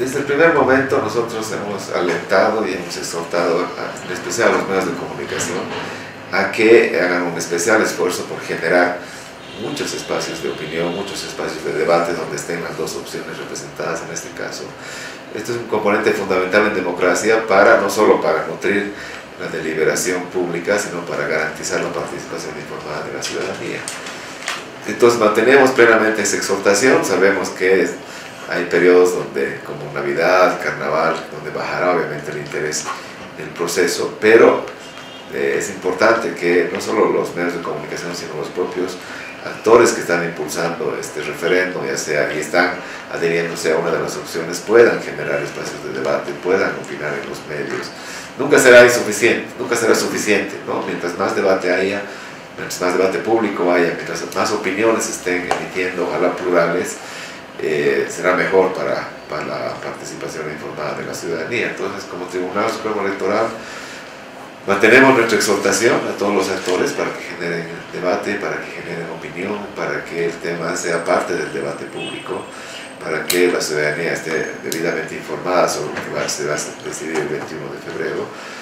Desde el primer momento nosotros hemos alentado y hemos exhortado, en especial a los medios de comunicación, a que hagan un especial esfuerzo por generar muchos espacios de opinión, muchos espacios de debate donde estén las dos opciones representadas en este caso. Esto es un componente fundamental en democracia no solo para nutrir la deliberación pública, sino para garantizar la participación informada de la ciudadanía. Entonces mantenemos plenamente esa exhortación. Sabemos que hay periodos donde, como Navidad, Carnaval, donde bajará obviamente el interés del proceso, pero es importante que no solo los medios de comunicación, sino los propios actores que están impulsando este referendo, ya sea y están adhiriéndose a una de las opciones, puedan generar espacios de debate, puedan opinar en los medios. Nunca será suficiente, ¿no? Mientras más debate haya, mientras más debate público haya, mientras más opiniones estén emitiendo, ojalá plurales, será mejor para la participación informada de la ciudadanía. Entonces, como Tribunal Supremo Electoral, mantenemos nuestra exhortación a todos los actores para que generen debate, para que generen opinión, para que el tema sea parte del debate público, para que la ciudadanía esté debidamente informada sobre lo que se va a decidir el 21 de febrero.